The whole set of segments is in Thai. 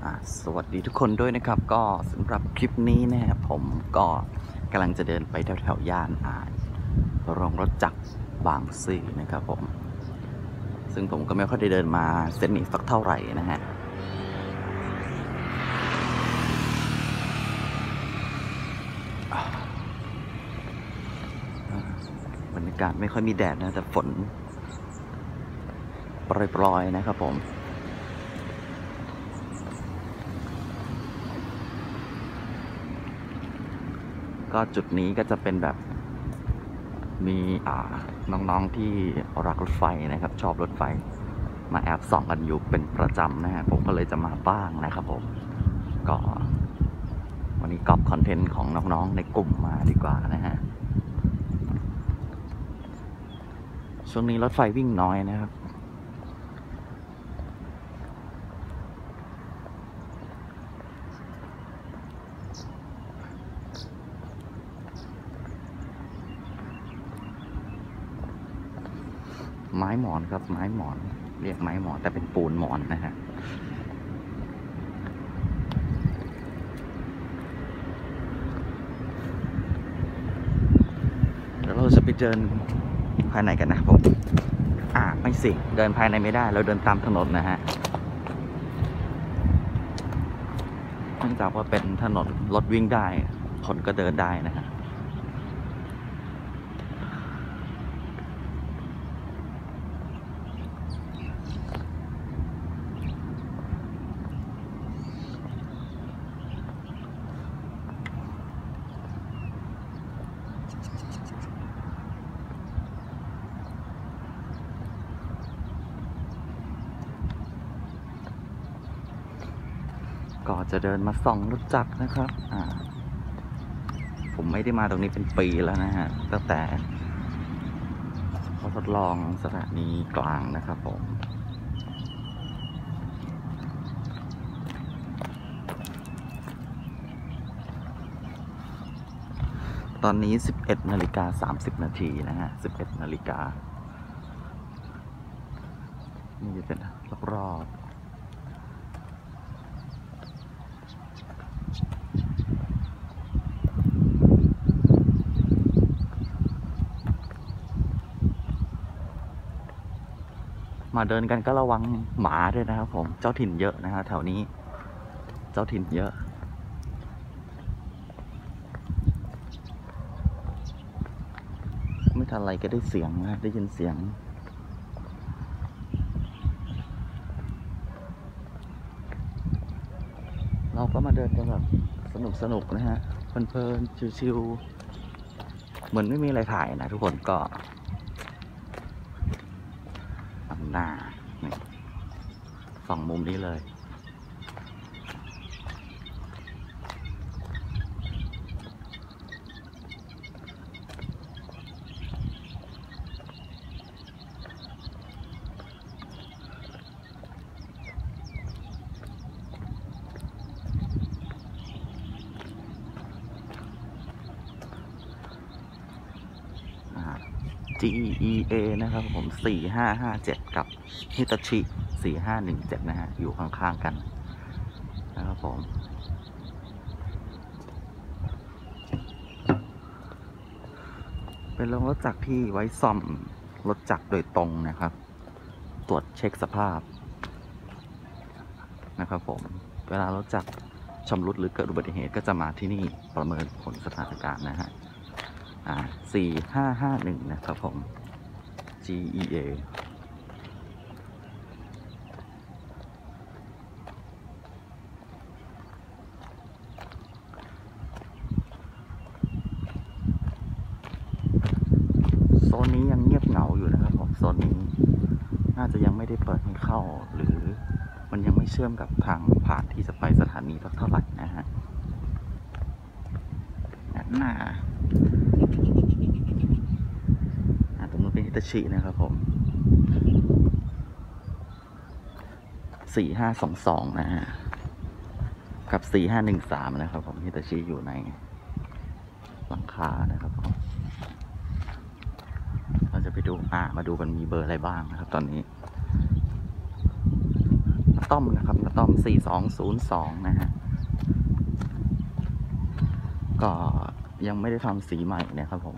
สวัสดีทุกคนด้วยนะครับก็สำหรับคลิปนี้นะครับผมก็กำลังจะเดินไปแถวย่านโรงรถจักรบางซื่อนะครับผมซึ่งผมก็ไม่ค่อยได้เดินมาเส้นนี้สักเท่าไหร่นะฮะบรรยากาศไม่ค่อยมีแดดนะแต่ฝนโปรยๆนะครับผมก็จุดนี้ก็จะเป็นแบบมีน้องๆที่รักรถไฟนะครับชอบรถไฟมาแอบส่องกันอยู่เป็นประจำนะฮะผมก็เลยจะมาบ้างนะครับผมก็วันนี้ก๊อปคอนเทนต์ของน้องๆในกลุ่มมาดีกว่านะฮะช่วงนี้รถไฟวิ่งน้อยนะครับไม้หมอนครับไม้หมอนเรียกไม้หมอนแต่เป็นปูนหมอนนะฮะเดี๋ยวเราจะไปเดินภายในกันนะผมไม่สิเดินภายในไม่ได้เราเดินตามถนนนะฮะเนื่องจากว่าเป็นถนนรถวิ่งได้คนก็เดินได้นะฮะก็จะเดินมาส่องรถจักรนะครับผมไม่ได้มาตรงนี้เป็นปีแล้วนะฮะตั้งแต่เขาทดลองสถานีกลางนะครับผมตอนนี้ 11:30 นาทีนะฮะ 11 นาฬิกานี่จะเป็นรอบมาเดินกันก็ระวังหมาด้วยนะครับผมเจ้าถิ่นเยอะนะฮะแถวนี้เจ้าถิ่นเยอะไม่ทันไรก็ได้เสียงนะได้ยินเสียงเราก็มาเดินกันแบบสนุกนะฮะเพลินๆชิวๆเหมือนไม่มีอะไรถ่ายนะทุกคนก็ทำหน้านี่ส่องมุมนี้เลยGEA นะครับผม4557กับฮิตาชิ4517นะฮะอยู่ข้างๆกันนะครับผมเป็นโรงรถจักรที่ไว้ซ่อมรถจักรโดยตรงนะครับตรวจเช็คสภาพนะครับผมเวลารถจักรชำรุดหรือเกิดอุบัติเหตุก็จะมาที่นี่ประเมินผลสถานการณ์นะฮะ4551นะครับผม GEA โซนนี้ยังเงียบเหงาอยู่นะครับผมโซนนี้น่าจะยังไม่ได้เปิดให้เข้าหรือมันยังไม่เชื่อมกับทางผ่านที่จะไปสถานีสักเท่าไหร่นะฮะตรงนู้นเป็นฮิตาชินะครับผม4522นะฮะกับ4513นะครับผมฮิตาชิอยู่ในหลังคานะครับผมเราจะไปดูมาดูกันมีเบอร์อะไรบ้างนะครับตอนนี้ต้อมนะครับอะตอม4202นะฮะก็ยังไม่ได้ทำสีใหม่นะครับผม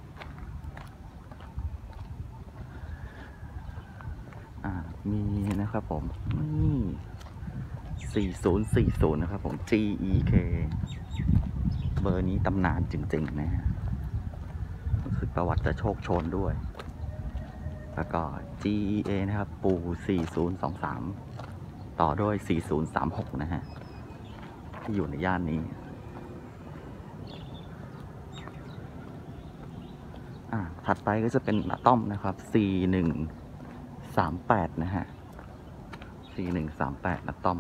มีนะครับผมนี่4040นะครับผม GEK เบอร์นี้ตำนานจริงๆนะฮะรู้สึกประวัติจะโชคโชนด้วยแล้วก็ GEA นะครับปู4023ต่อด้วย4036นะฮะที่อยู่ในย่านนี้ถัดไปก็จะเป็นอะตอมนะครับ4138นะฮะ4138อะตอม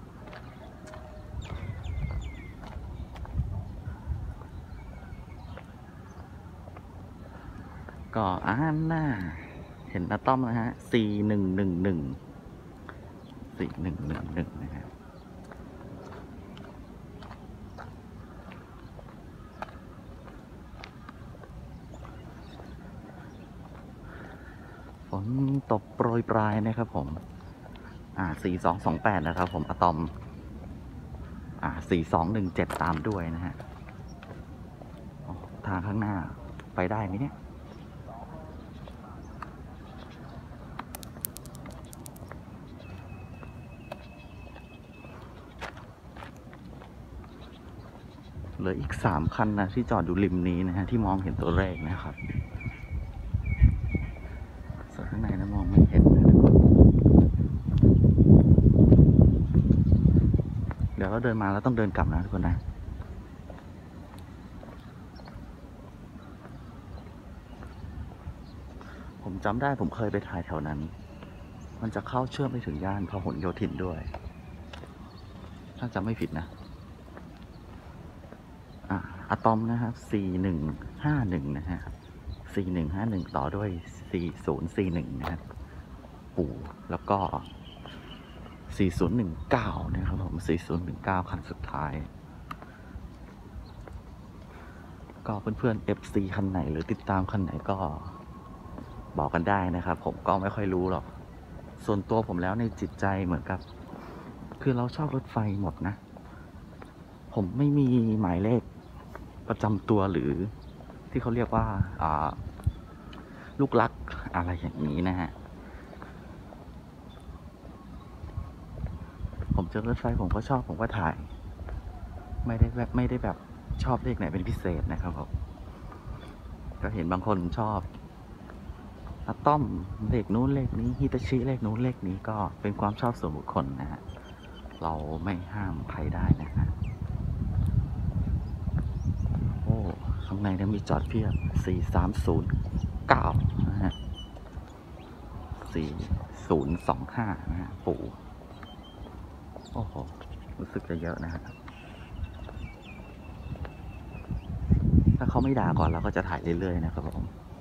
ก็หน้าเห็นอะตอมนะฮะ4111นะฮะฝนตกโปรยปลายนะครับผม4228นะครับผมอะตอม4217ตามด้วยนะฮะทางข้างหน้าไปได้ไหมเนี่ยเหลืออีก3คันนะที่จอดอยู่ริมนี้นะฮะที่มองเห็นตัวเลขนะครับส่วนข้างในนะมองไม่เห็นนะทุกคนเดี๋ยวเราเดินมาแล้วต้องเดินกลับนะทุกคนนะผมจำได้ผมเคยไปถ่ายแถวนั้นมันจะเข้าเชื่อมไปถึงย่านพหลโยธินด้วยถ้าจำไม่ผิดนะอะตอมนะครับ4151นะฮะ4151ต่อด้วย4041นะครับปู่แล้วก็4019นะครับผม4019คันสุดท้ายก็เพื่อนๆ FC คันไหนหรือติดตามคันไหนก็บอกกันได้นะครับผมก็ไม่ค่อยรู้หรอกส่วนตัวผมแล้วในจิตใจเหมือนกับคือเราชอบรถไฟหมดนะผมไม่มีหมายเลขประจำตัวหรือที่เขาเรียกว่าลูกรักอะไรอย่างนี้นะฮะผมเจอรถไฟผมก็ชอบผมก็ถ่ายไม่ได้แบบชอบเลขไหนเป็นพิเศษนะครับผมก็เห็นบางคนชอบอะตอมเลขนู้นเลขนี้ฮิตาชิเลขนู้นเลขนี้ก็เป็นความชอบส่วนบุคคลนะฮะเราไม่ห้ามใครได้นะฮะโอ้ข้างในนั้นมีจอดเพียบ4309นะฮะ4025นะฮะปู่โอ้โหรู้สึกจะเยอะนะฮะถ้าเขาไม่ด่าก่อนเราก็จะถ่ายเรื่อยๆนะครับผม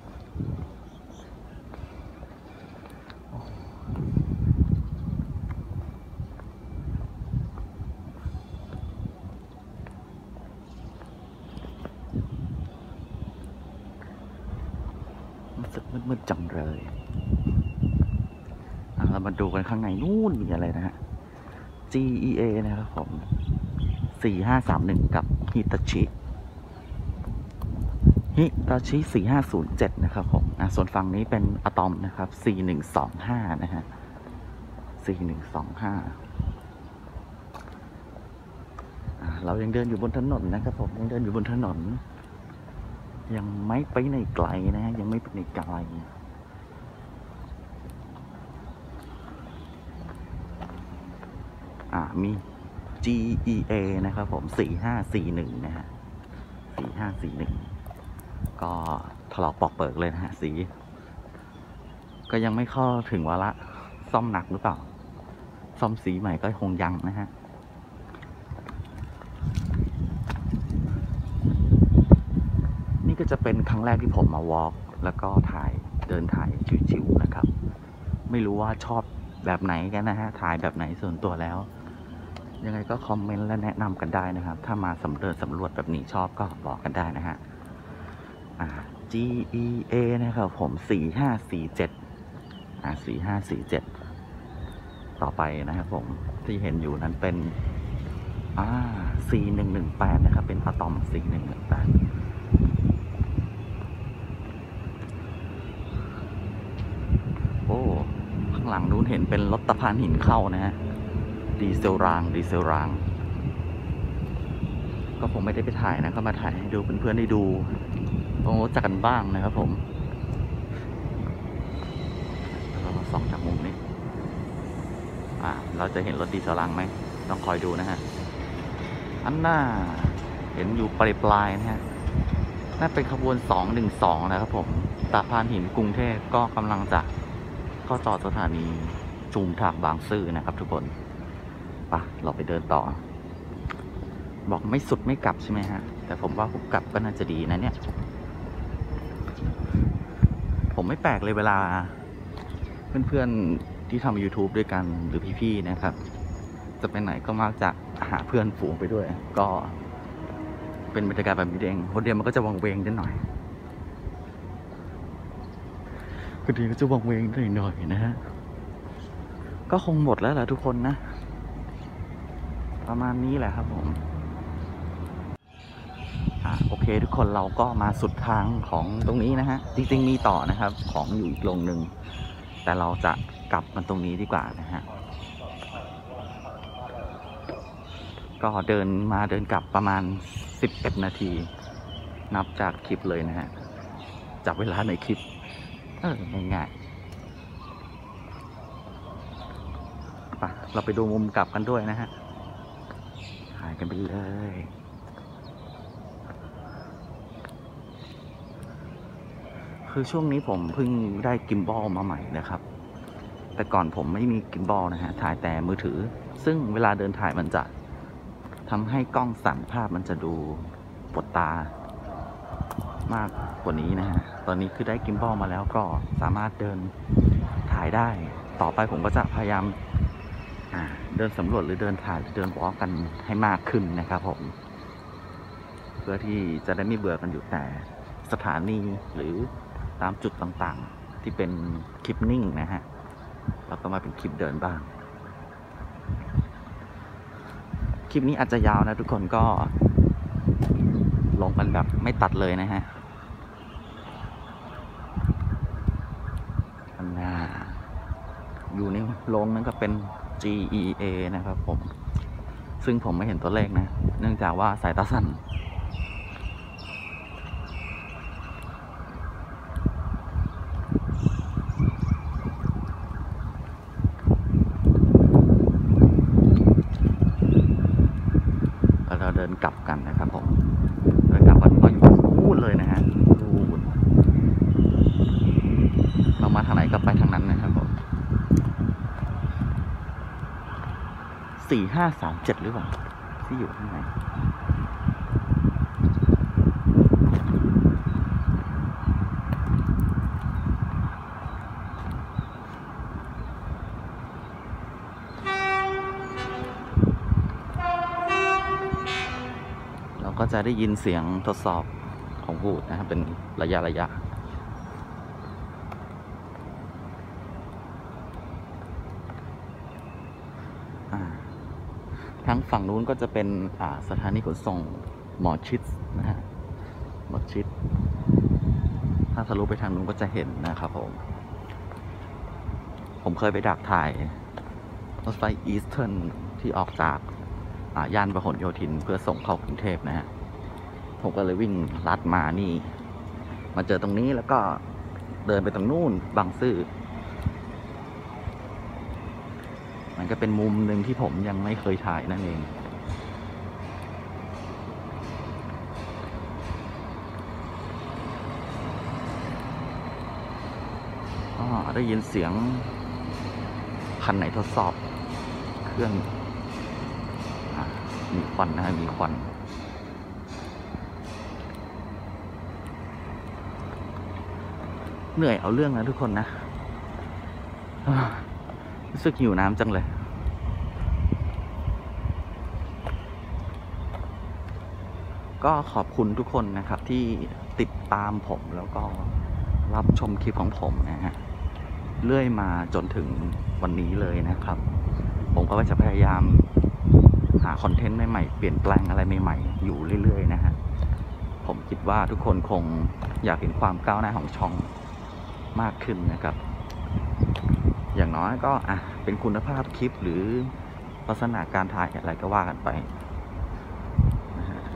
รู้สึกมืดๆจังเลยเรามาดูกันข้างในนู่นมีอะไรนะฮะ GEA นะครับผม4531กับฮิตาชิ4507นะครับผมส่วนฝั่งนี้เป็นอะตอมนะครับ4125นะฮะ4125เรายังเดินอยู่บนถนนนะครับผมยังเดินอยู่บนถนนยังไม่ไปไหนไกลนะฮะยังไม่ไปไหนไกลมี GEA นะครับผม4541นะฮะ4541ก็ถลอกปอกเปิกเลยนะฮะสีก็ยังไม่เข้าถึงวาระซ่อมหนักหรือเปล่าซ่อมสีใหม่ก็คงยังนะฮะนี่ก็จะเป็นครั้งแรกที่ผมมาวอล์กแล้วก็เดินถ่ายชิวๆนะครับไม่รู้ว่าชอบแบบไหนกันนะฮะถ่ายแบบไหนส่วนตัวแล้วยังไงก็คอมเมนต์และแนะนำกันได้นะครับถ้ามาสำรวจแบบนี้ชอบก็บอกกันได้นะฮะGEA นะครับผม45474547 ต่อไปนะครับผมที่เห็นอยู่นั้นเป็นC118 นะครับเป็นอะตอม C118 โอ้ข้างหลังนู้นเห็นเป็นรถตะพานหินเข้านะฮะดีเซลรางก็ผมไม่ได้ไปถ่ายนะก็มาถ่ายให้ดูเพื่อนๆได้ดูต้องรู้จักกันบ้างนะครับผมเราส่องจากมุมนี้เราจะเห็นรถดีเซลรางไหมต้องคอยดูนะฮะอันหน้าเห็นอยู่ปลายๆนะฮะน่าเป็นขบวน212นะครับผมตะพานหินกรุงเทพก็กำลังจะเข้าต่อสถานีชุมทางบางซื่อนะครับทุกคนเราไปเดินต่อบอกไม่สุดไม่กลับใช่ไหมฮะแต่ผมว่าผมกลับก็น่าจะดีนะเนี่ยผมไม่แปลกเลยเวลาเพื่อนๆที่ทำ YouTube ด้วยกันหรือพี่ๆนะครับจะไปไหนก็มักจะหาเพื่อนฝูงไปด้วยก็เป็นบรรยากาศแบบนี้เองคนเดียวมันก็จะวังเวงนิดหน่อยคนเดียวก็จะวังเวงหน่อยนะฮะก็คงหมดแล้วแหละทุกคนนะประมาณนี้แหละครับผมโอเคทุกคนเราก็มาสุดทางของตรงนี้นะฮะจริงๆมีต่อนะครับของอยู่อีกโรงหนึ่งแต่เราจะกลับมันตรงนี้ดีกว่านะฮะก็เดินมาเดินกลับประมาณ11 นาทีนับจากคลิปเลยนะฮะจากเวลาในคลิปง่ายๆเราไปดูมุมกลับกันด้วยนะฮะถ่ายกันไปเลยคือช่วงนี้ผมเพิ่งได้กิมบอลมาใหม่นะครับแต่ก่อนผมไม่มีกิมบอลนะฮะถ่ายแต่มือถือซึ่งเวลาเดินถ่ายมันจะทำให้กล้องสั่นภาพมันจะดูปวดตามากกว่านี้นะฮะตอนนี้คือได้กิมบอลมาแล้วก็สามารถเดินถ่ายได้ต่อไปผมก็จะพยายามเดินสำรวจหรือเดินถ่ายหรือเดินวอล์กกันให้มากขึ้นนะครับผมเพื่อที่จะได้ไม่เบื่อกันอยู่แต่สถานีหรือตามจุดต่างๆที่เป็นคลิปนิ่งนะฮะแล้วก็มาเป็นคลิปเดินบ้างคลิปนี้อาจจะยาวนะทุกคนก็ลงกันแบบไม่ตัดเลยนะฮะอยู่ในโรงนั้นก็เป็น GEA นะครับผมซึ่งผมไม่เห็นตัวเลขนะเนื่องจากว่าสายตาสั้นเราเดินกลับกันนะครับผมเดินกลับกันก็อยู่พูดเลยนะฮะเรามาทางไหนก็ไปทางนั้นนะครับผม4537หรือเปล่าที่อยู่ข้างในเราก็จะได้ยินเสียงทดสอบของบูธนะครับเป็นระยะทั้งฝั่งนู้นก็จะเป็นสถานีขนส่งหมอชิดนะฮะหมอชิดถ้าทะลุไปทางนู้นก็จะเห็นนะครับผมเคยไปดักถ่ายรถไฟอีสเทิร์นที่ออกจากย่านพหลโยธินเพื่อส่งเข้ากรุงเทพนะฮะผมก็เลยวิ่งลัดมานี่มาเจอตรงนี้แล้วก็เดินไปตรงนู้นบางซื่อมันก็เป็นมุมหนึ่งที่ผมยังไม่เคยถ่ายนั่นเองได้ยินเสียงคันไหนทดสอบเครื่องมีควันนะฮะมีควันเหนื่อยเอาเรื่องนะทุกคนนะรู้สึกหิวน้ำจังเลยก็ขอบคุณทุกคนนะครับที่ติดตามผมแล้วก็รับชมคลิปของผมนะฮะเรื่อยมาจนถึงวันนี้เลยนะครับผมก็จะพยายามหาคอนเทนต์ใหม่ๆเปลี่ยนแปลงอะไรใหม่ๆอยู่เรื่อยๆนะฮะผมคิดว่าทุกคนคงอยากเห็นความก้าวหน้าของช่องมากขึ้นนะครับอย่างน้อยก็เป็นคุณภาพคลิปหรือลักษณะการถ่ายอะไรก็ว่ากันไปนะฮะ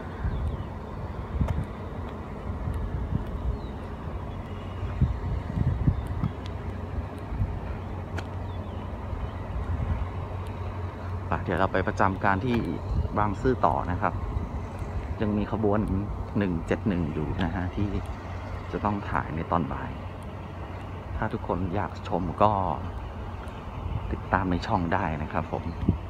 เดี๋ยวเราไปประจำการที่บางซื่อต่อนะครับยังมีขบวน171อยู่นะฮะที่จะต้องถ่ายในตอนบ่ายถ้าทุกคนอยากชมก็ติดตามในช่องได้นะครับผม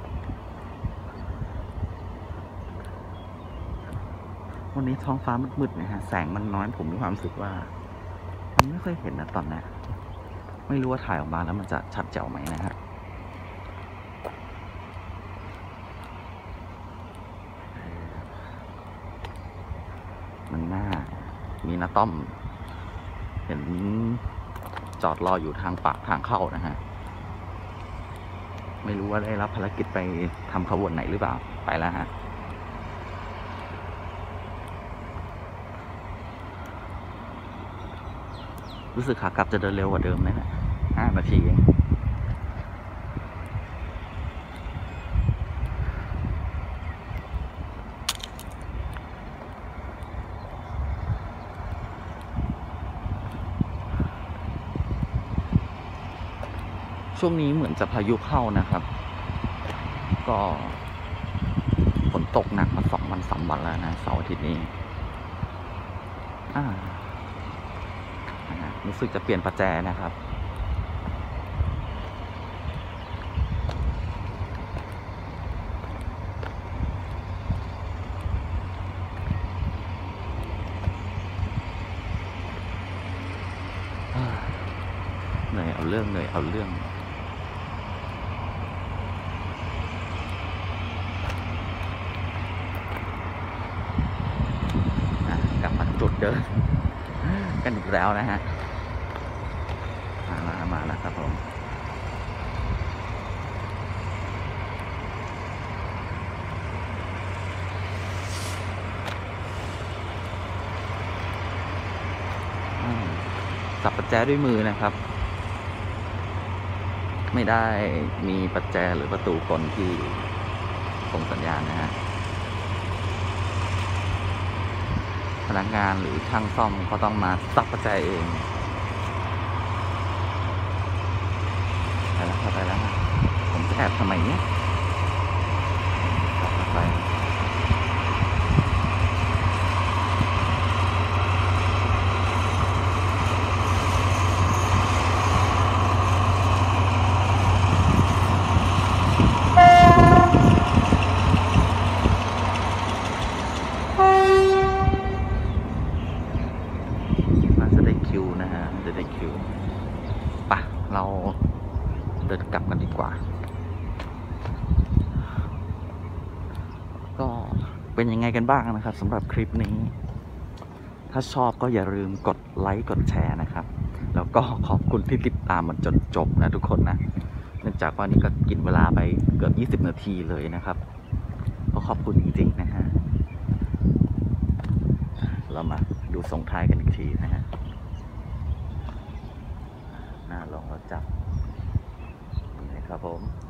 วันนี้ท้องฟ้ามืดๆนะฮะแสงมันน้อยผมมีความรู้สึกว่ามันไม่ค่อยเห็นนะตอนนี้ไม่รู้ว่าถ่ายออกมาแล้วมันจะชัดแจ๋วไหมนะฮะมันน่ามีน้าต้อมเห็นจอดรออยู่ทางปากทางเข้านะฮะไม่รู้ว่าได้รับภารกิจไปทำขบวนไหนหรือเปล่าไปแล้วฮะรู้สึกขากลับจะเดินเร็วกว่าเดิมนะฮะ5 นาทีเองช่วงนี้เหมือนจะพายุเข้านะครับก็ฝนตกหนักมา2 วัน3 วันแล้วนะเสาร์อาทิตย์นี้รู้สึกจะเปลี่ยนประแจนะครับเหนื่อยเอาเรื่องกลับมาจุดเดิมกันอีกแล้วนะฮะมาแล้วครับผมสับประแจด้วยมือนะครับไม่ได้มีประแจหรือประตูกลที่ส่งสัญญาณนะฮะพนักงานหรือช่างซ่อมก็ต้องมาสับประแจเองไปแล้วนะผมจะแอบทำไมเนี่ยไปจะได้คิวนะฮะจะได้คิวปะเราเดินกลับกันดีกว่าก็เป็นยังไงกันบ้างนะครับสำหรับคลิปนี้ถ้าชอบก็อย่าลืมกดไลค์กดแชร์นะครับแล้วก็ขอบคุณที่ติดตามมันจนจบนะทุกคนนะเนื่องจากว่านี่ก็กินเวลาไปเกือบ20 นาทีเลยนะครับก็ขอบคุณจริงๆนะฮะเรามาดูส่งท้ายกันอีกทีนะฮะหน้าลองเราจับนี่นะครับผม